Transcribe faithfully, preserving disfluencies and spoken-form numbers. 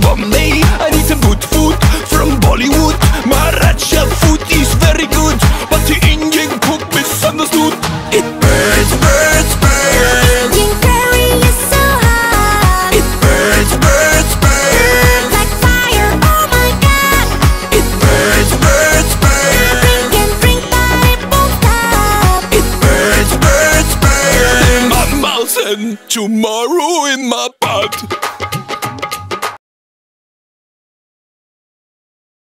for me. I need some good food from Bollywood. Maharaja food is very good, but the Indian cook misunderstood. It burns, burns, burns. Indian curry is so hot. It burns, burns, burns. Like fire, oh my god. It burns, burns, burns. Drink and drink, but it won't stop. It burns, burns, burns. In my mouth and tomorrow in my butt.